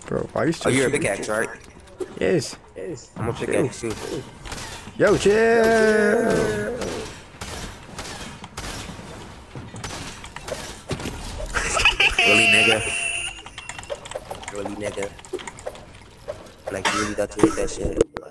Bro, why are you Oh, still you're a shooting? pickaxe, right? Yes. I'm a pickaxe too. Yo, chill. Really, nigga? Really, nigga? Like, you really got to hit that shit?